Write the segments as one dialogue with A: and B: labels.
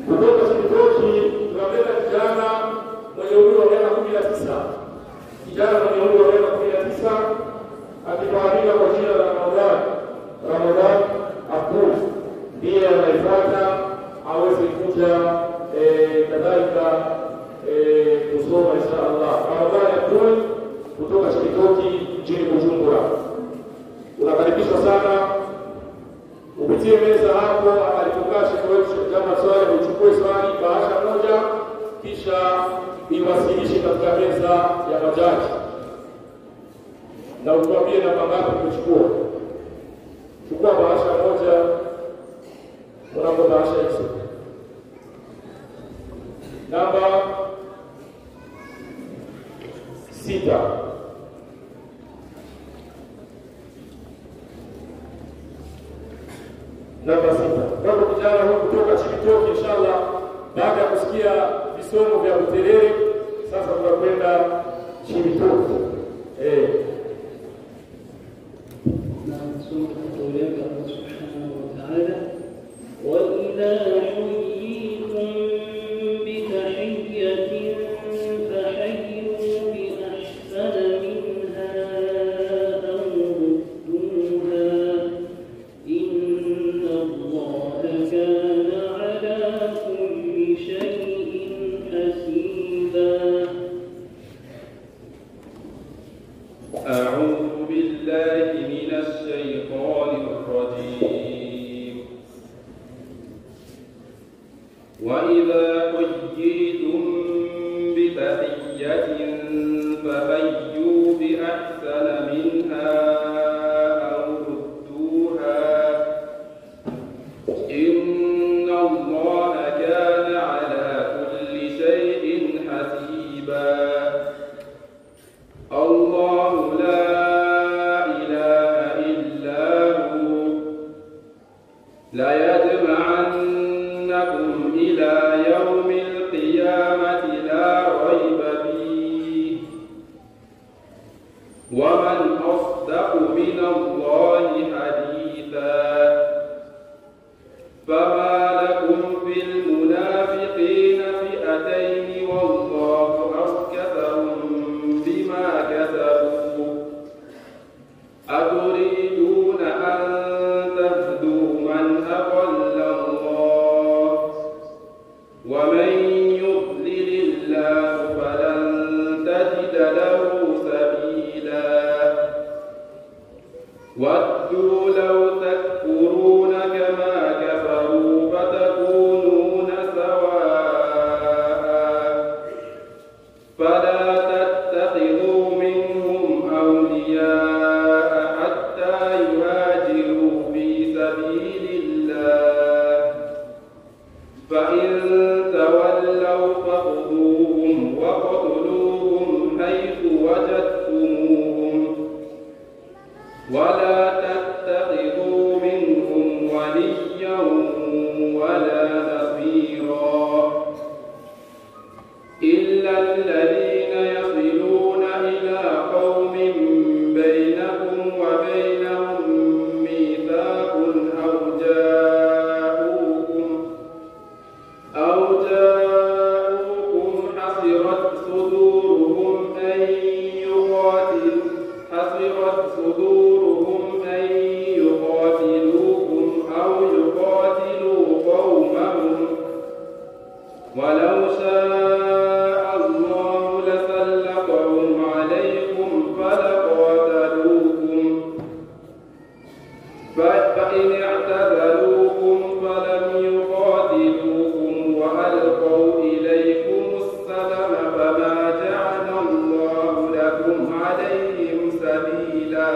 A: Kutoka Chibitoki tunamleta kijana mwenye umri wa miaka 19. Kijana mwenye umri wa miaka 19 akifahamika kwa jina la Ramadhan Abdul ndiye anaifuata aweze kuja kadhalika kusoma insha Allah. Ramadhan Abdul kutoka Chibitoki mjini Bujumbura. Unakaribishwa sana. Upitie meza hapo alipokaa Sheikh wetu kama swali uchukue swali bahasha moja kisha iwasilishe katika meza ya majaji. Na utuambie namba ngapi umechukua. Chukua bahasha moja. Unapo bahasha hizo. Namba 6. Namba 6. Kwa kijana huyu kutoka Chibitoki inshallah baada ya kusikia visomo vya Buterere sasa tunakwenda Chibitoki.
B: Na sunna kueleka subhanahu wa ta'ala wa idha huyitum bi tahiyyatin fahayyu bi ahsana minha aw rudduha inna Allaha kana ala kulli shay'in hasiba.
C: أعوذ بالله من الشيطان الرجيم وإذا حييتم بتحية فحيوا بأحسن منها أو ردوها إن الله كان على كل شيء حسيبا. الله لا إله إلا هو ليجمعنكم إلى يوم القيامة لا ريب فيه ومن أصدق من الله حديثا. فما لكم في المنافقين فئتين والله أركسهم بما كسبوا أتريدون أن تهدوا من أضل الله ومن يضلل الله فلن تجد له سبيلا. ودوا لو تكفرون كما كفروا فتكونون سواء فلا تتخذوا منهم أولياء حتى يهاجروا في سبيل الله فإن تولوا فخذوهم وقتلوهم حيث وجدتموهم ولا تتخذوا منهم وليا ولا نصيرا إلا الذين يصلون إلى قوم بينكم وبينهم ميثاق أو جاءوكم حصرت صدورهم أن يقاتلوكم أو يقاتلوا قومهم ولو شاء الله لسلطهم عليكم فلقاتلوكم فإن اعتزلوكم فلم يقاتلوكم وألقوا إليكم السلم فما جعل الله لكم عليهم سبيلا.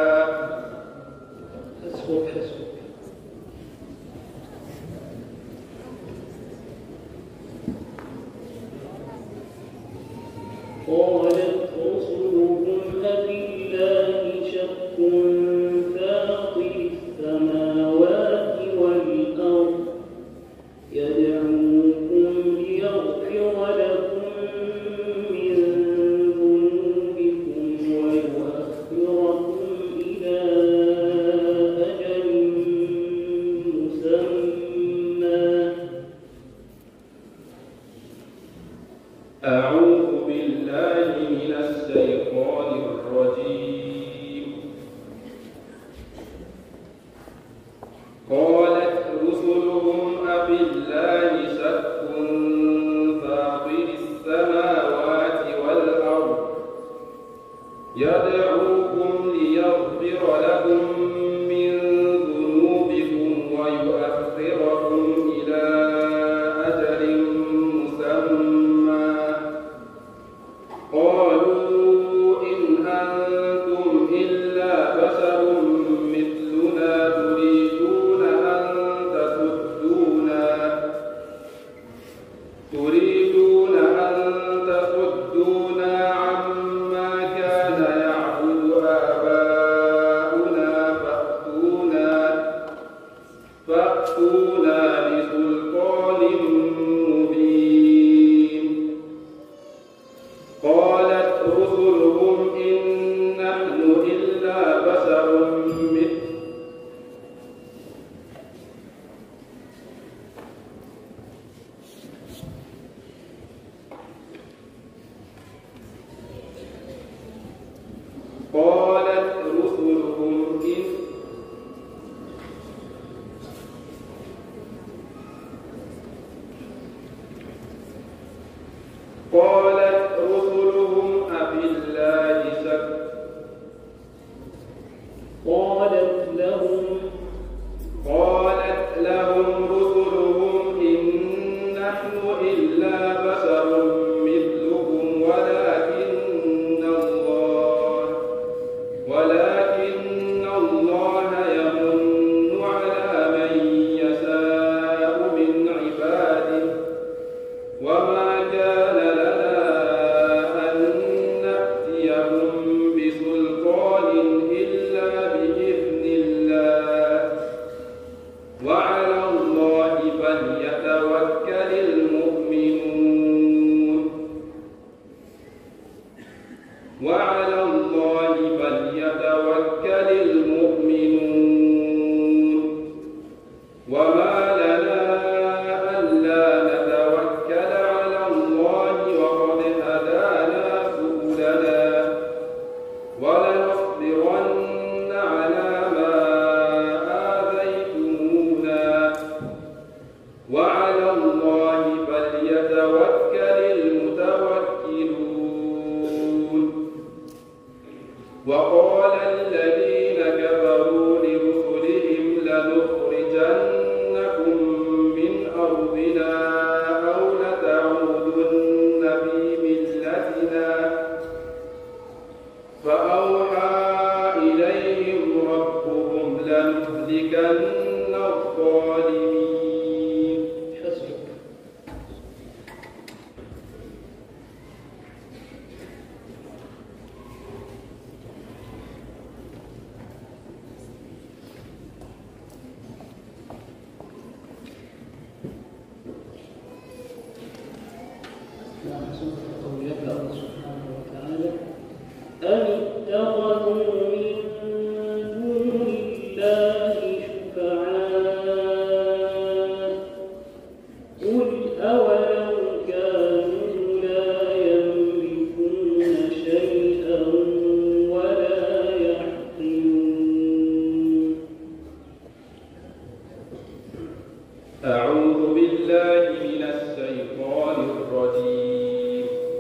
B: حسبك. قالت رسلهم أبالله شق فاطر السماوات والأرض يدعوكم ليغفر لكم من ذنوبكم ويؤخركم إلى أجل مسمى
C: أعوذ بالله من الشيطان الرجيم. قالت رسلهم أفي الله شك فاطر السماوات والأرض يدعوكم ليغفر لكم من ذنوبكم ويؤخركم إلى أجل مسمى قالوا إن أنتم إلا بشر مثلنا تريدون أن تصدونا عما كان يعبد آباؤنا فأتونا بسلطان مبين. قالت رسلهم إن نحن إلا بشر قالت رسلهم أفي الله شك قالت لهم رسلهم إن نحن إلا بشر مثلكم ولكن الله يمن على من يشاء من عباده وما كان لنا أن نأتيهم بسلطان إلا بإذن الله وعلى الله فليتوكل المؤمنون وما لنا ألا نتوكل على الله وقد هدانا سبلنا ولنصبرن على ما آذيتمونا وعلى الله فليتوكل المتوكلون. وقال الذين كفروا لرسلهم لنخرجنكم من أرضنا أو لتعودن في ملتنا فأوحى إليهم ربهم لنهلكن الظالمين. حسبك.
B: يبدأ الله سبحانه وتعالى أن اتخذوا من دون الله شفعاء قل أولو كانوا لا يملكون شيئا ولا يعقلون.
C: أعوذ بالله من الشيطان الرجيم.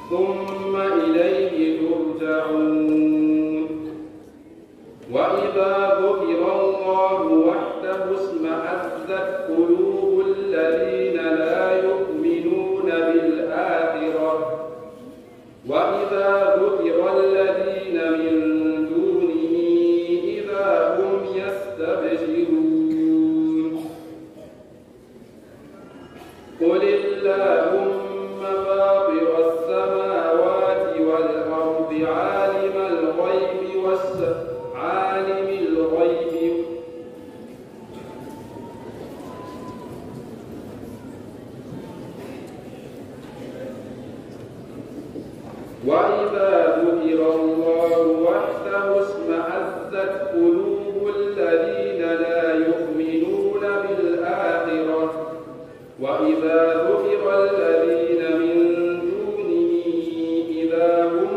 C: ثم إليه ترجعون وإذا ذكر الله وحده اشمأزت قلوب الذين لا يؤمنون بالآخرة وإذا ذكر الذين من دونه إذا هم يستبشرون قل اللهم فاطر السماوات والأرض عالم الغيب وإذا ذكر الله وحده اشمأزت قلوب الذين لا يؤمنون بالآخرة وإذا ذكر الذين من دونه إذا هم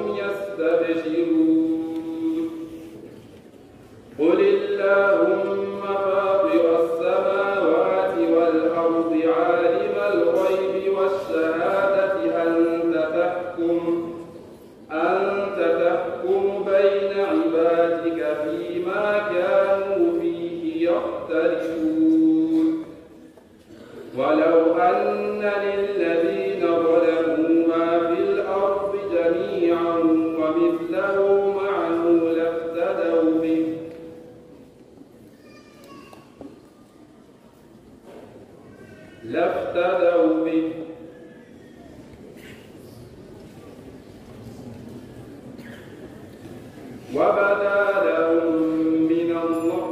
C: يستبشرون قل اللهم فاطر السماوات والأرض عالم الغيب والشهادة أنت تحكم بين عبادك فيما كانوا فيه يختلفون ولو أن للذين ظلموا ما في الأرض جميعا ومثله معه لافتدوا به وبدا لهم من الله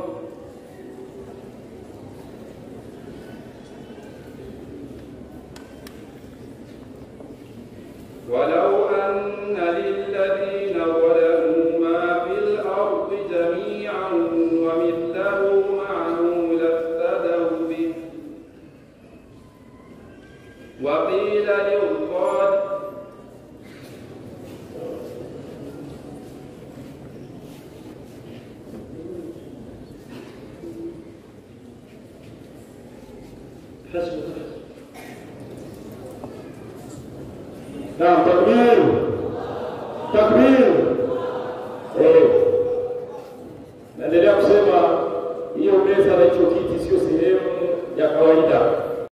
C: ولو أن للذين ظلموا ما في الأرض جميعا ومثله معه لافتدوا به وقيل للظالمين
A: نعم تكبير تكبير